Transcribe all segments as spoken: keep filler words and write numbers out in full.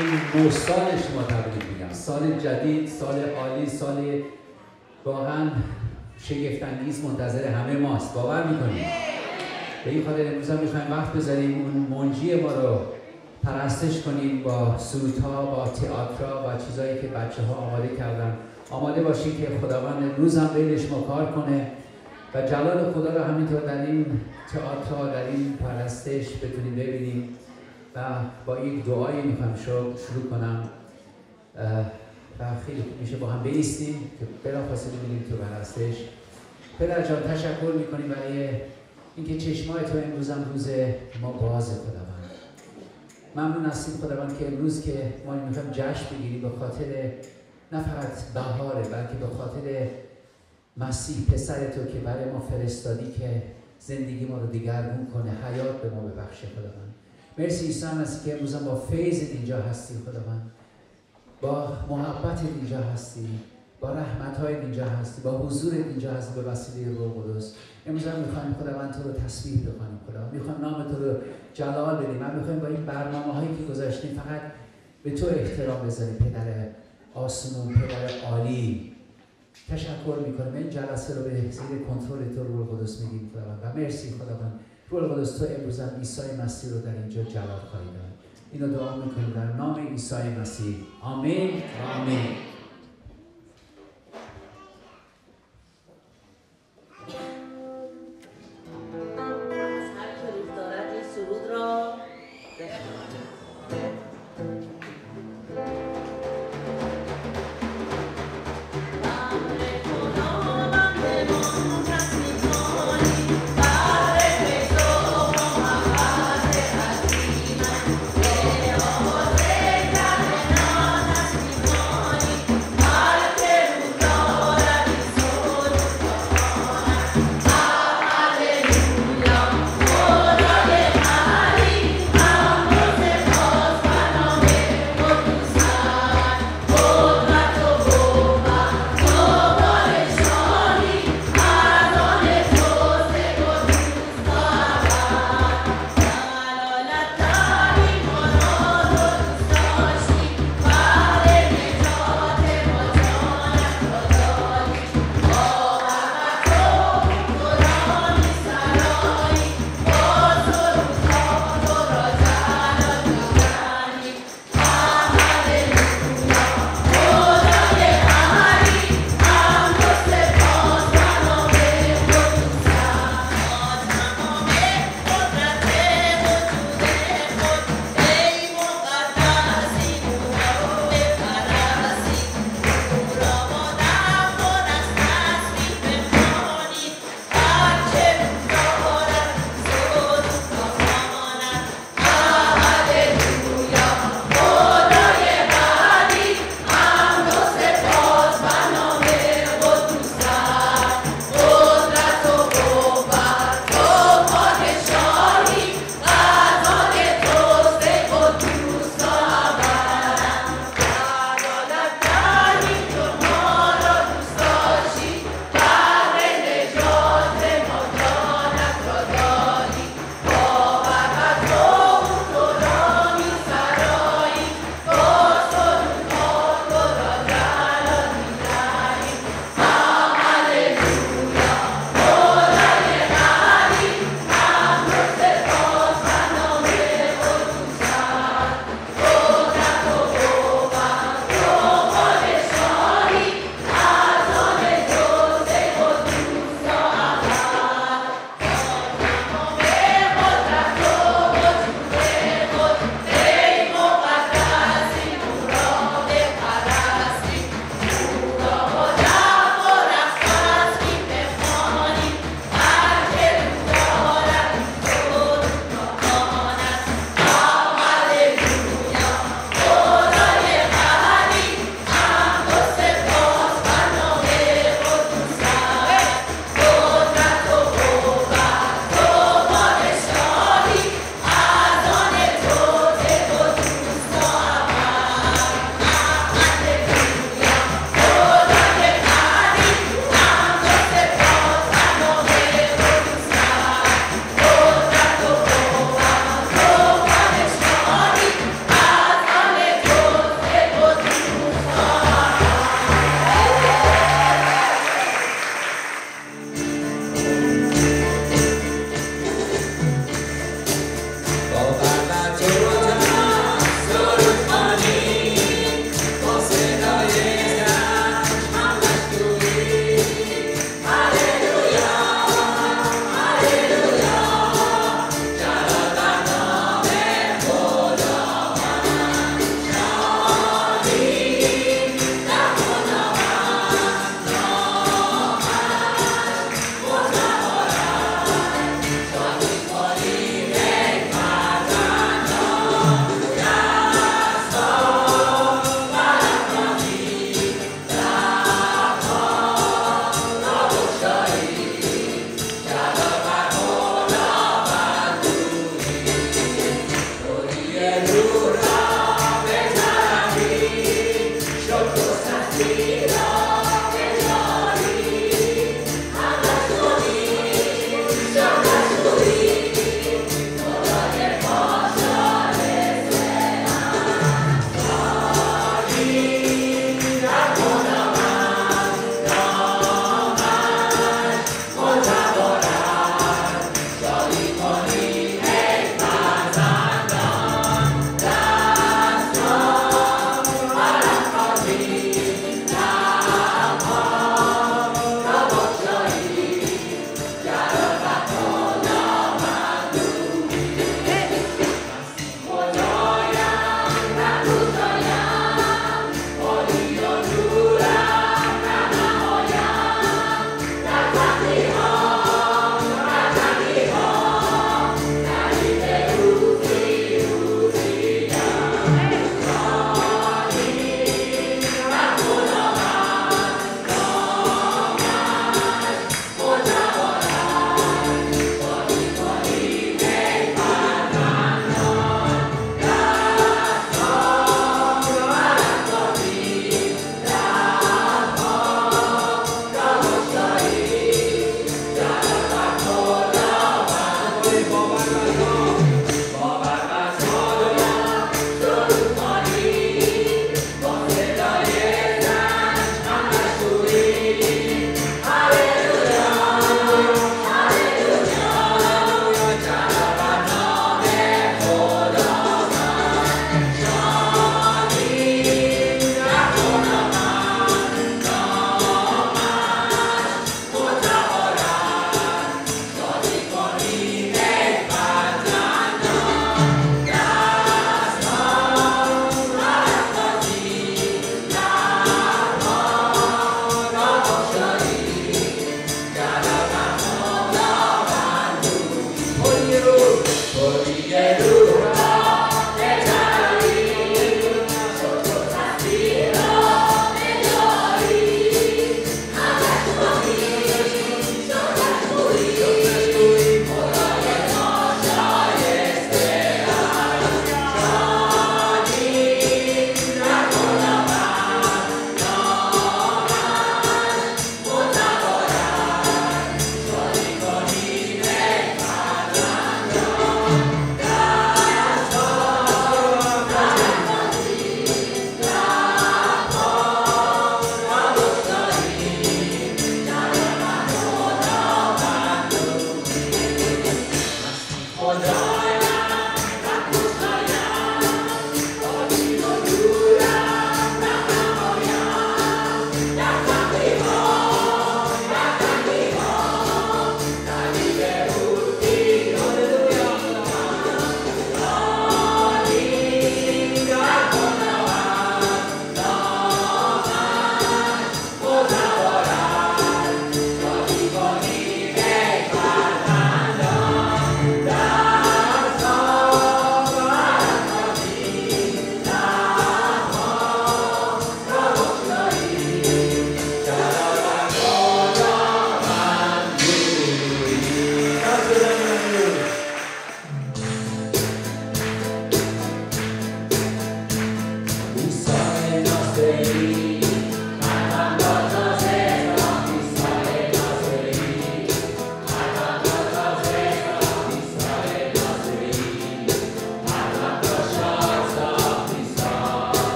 این نو سال شما تبریک میگم. سال جدید، سال عالی، سال واقعا شگفت‌انگیز منتظر همه ماست. باور میکنید؟ به این خاطر امروز هم میخوایم وقت بذاریم اون منجی ما رو پرستش کنیم با سرودها، با تئاتر و چیزایی که بچه ها آماده کردن. آماده باشید که خداوند امروز هم بین شما کار کنه و جلال خدا رو همینطور در این تئاتر، در این پرستش بتونیم ببینیم. و با این دعایی میخوام شروع کنم و خیلی خوب میشه با هم بایستیم که بلافاصله میریم تو پرستش. پدر جان تشکر میکنیم برای اینکه چشمای تو امروز هم روز ما بازه خداوند. ممنون هستیم خداوند که امروز که ما میخوایم جشن بگیریم به خاطر نه فقط بهاره بلکه به خاطر مسیح پسر تو که برای ما فرستادی که زندگی ما رو دگرگون کنه، حیات به ما ببخشه خداوند. مرسی عیسی مسیح که امروز با فیض اینجا هستی خداوند، با محبت اینجا هستی، با رحمت‌های اینجا هستی، با حضور اینجا هستی به وسیله روح القدس. امروز هم می‌خوایم خداوند تو رو تسبیح بکنیم خدا. می‌خوایم نام تو رو جلال بدیم. من می‌خوایم با این برنامه‌هایی که گذاشتیم فقط به تو احترام بذاریم پدر آسمون، پدر عالی. تشکر می‌کنم این جلسه رو به زیر کنترل تو روح القدس می‌گیم خداوند. و مرسی خداوند. روح القدس تو امروز هم عیسی مسیح رو در اینجا جلال خواهی داد. اینو دعا می‌کنیم در نام عیسی مسیح. آمین و آمین. Money.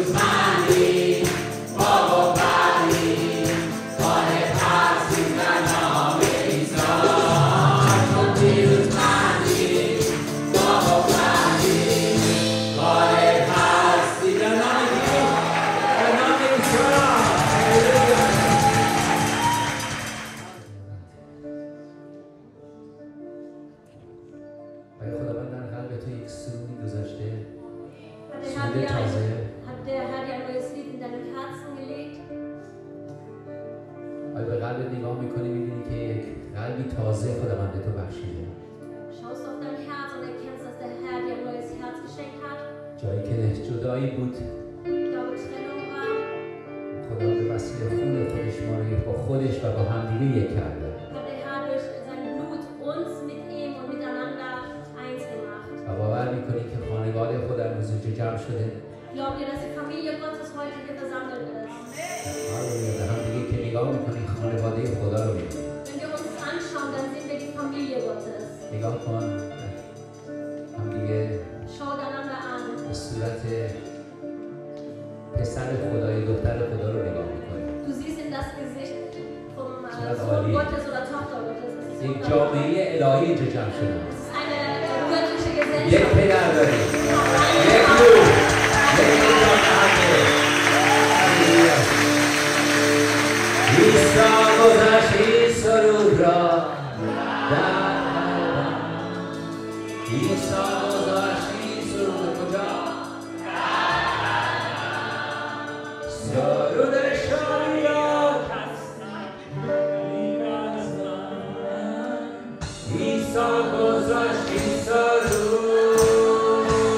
پیروزمندی با قوی کار ترسیم در نام عیسی تو پیروزمندی با قوی کار ترسیم در نام عیسی در نام عیسی خداوند در قلب تو یک سرودی گذاشته سرود تازه Hat der Herr dir ein neues Lied in deinem Herzen gelegt? آیا به قلبت نگاه میکنی میبینی که یک قلبی تازه خداوند به تو بخشیده Schaust auf dein Herz und erkennst, dass der Herr dir ein neues Herz geschenkt hat? جایی که جدایی بود Da wo Trennung war, خدا به وسیله خون خودش ما رو با خودش و با همدیگه یک کرده hat der Herr durch sein Blut uns mit ihm und miteinander eins gemacht. و باور میکنی که خانواده خدا امروز اینجا جمع شده Glaubt ihr, dass die Familie Gottes heute hier versammelt ist? هاللویا به همدیگه که نگاه میکنی خانواده خدا رو میبینی Wenn wir uns anschauen, dann sehen wir die Familie Gottes. نگاه کن همدیگه Schaut einander an. به صورت پسر خدای دختر خدا رو نگاه میکنی Du siehst in das Gesicht vom äh, Das Sohn Ali. Gottes oder Tochter Gottes. Das ist یک wunderbar. جامعه الهی اینجا جمع شده Das ist eine äh, göttliche یک Gesellschaft. پدر داریم یک روح یک جامعه عیسی گذشت این سرود را در قلبم عیسی گذشت این سرود کجا سرود شاید عیسی گذشت این سرود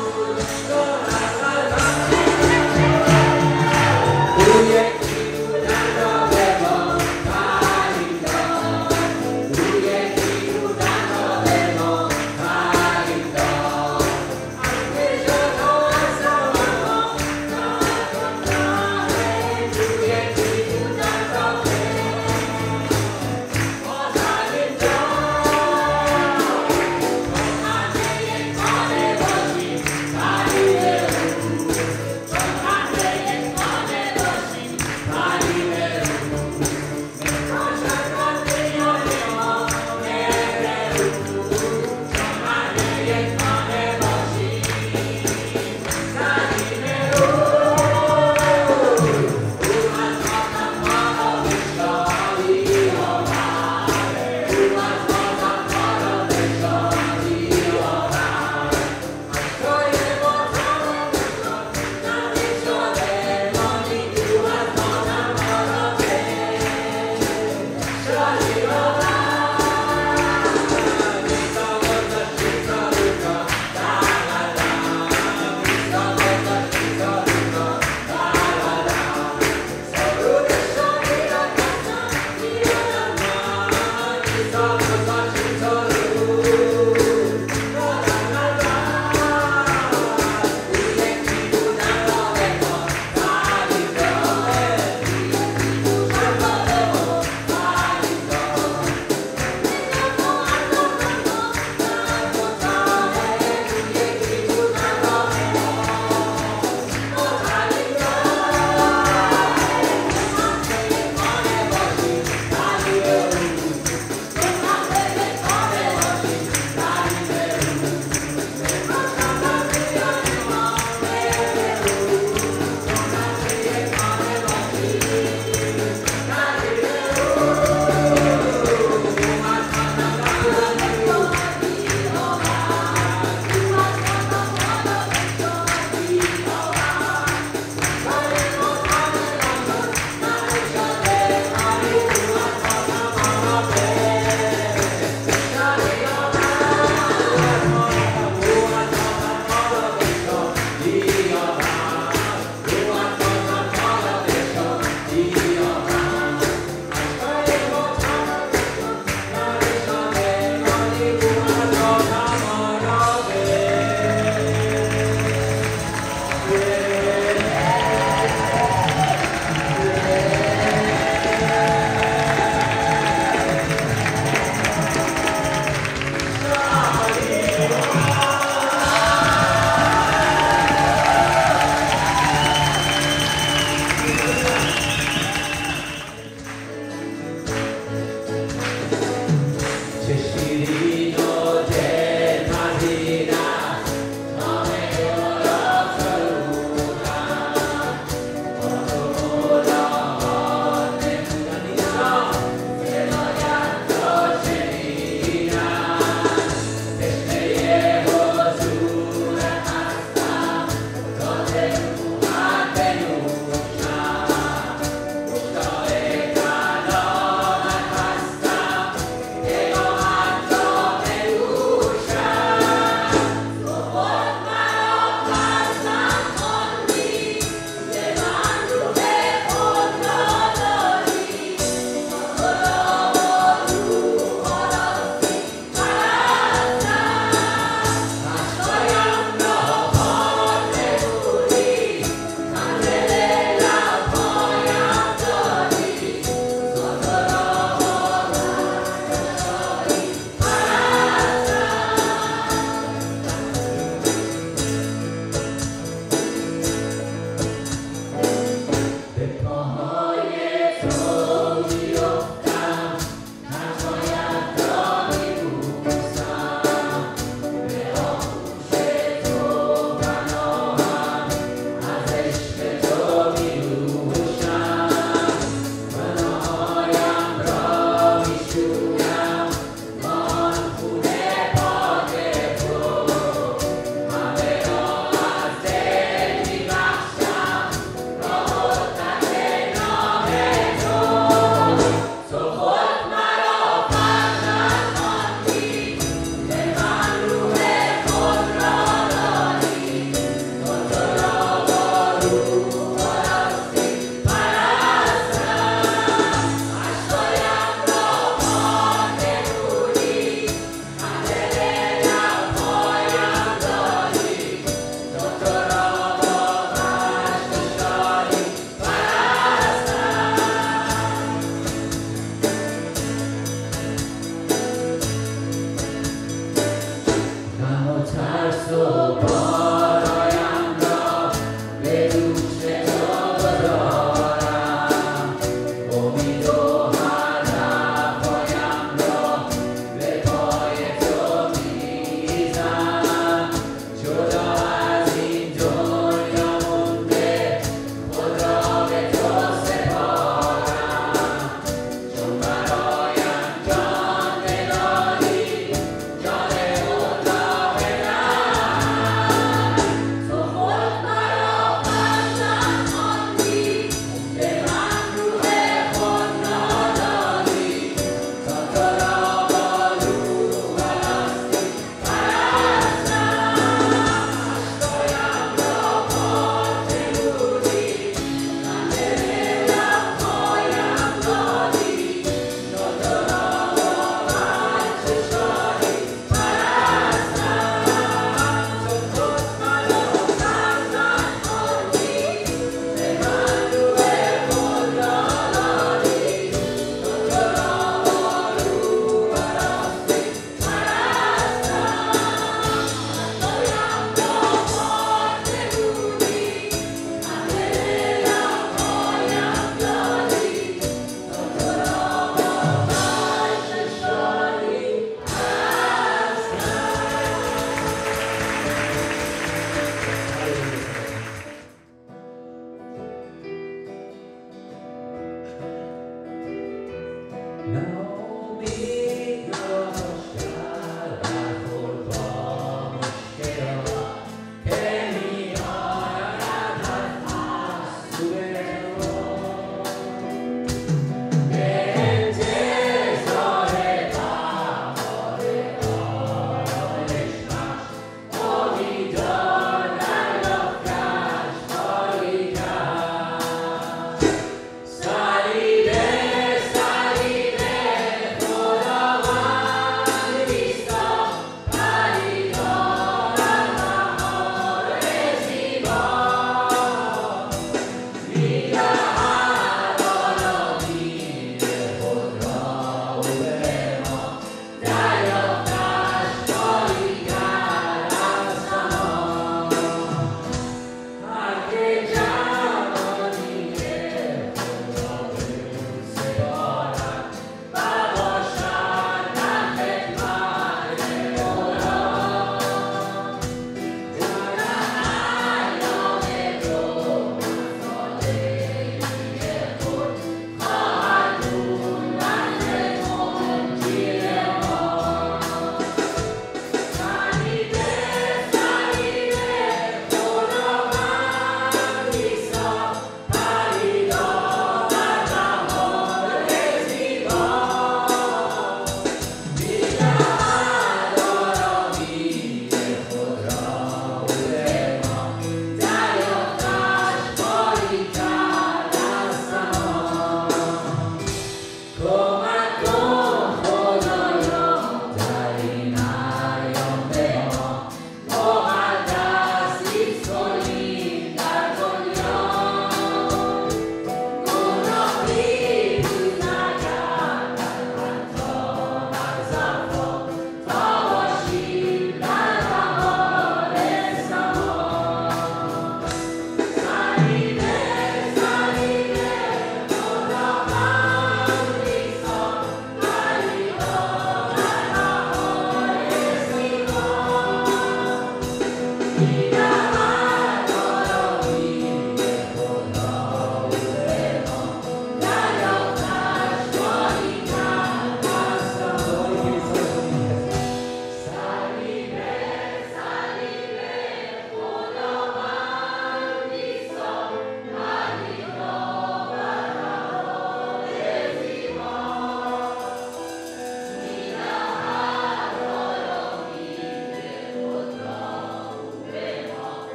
Thank you.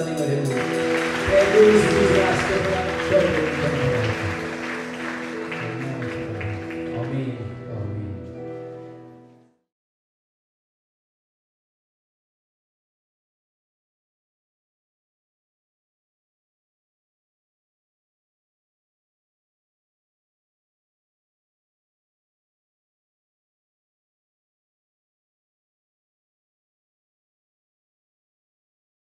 نگاه بود. امروز روز رسته کنم